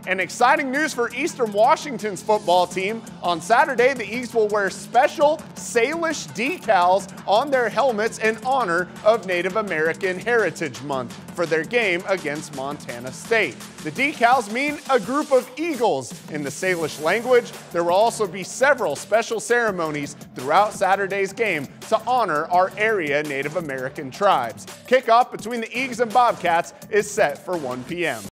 And exciting news for Eastern Washington's football team. On Saturday, the Eagles will wear special Salish decals on their helmets in honor of Native American Heritage Month for their game against Montana State. The decals mean a group of eagles in the Salish language. There will also be several special ceremonies throughout Saturday's game to honor our area Native American tribes. Kickoff between the Eagles and Bobcats is set for 1 p.m.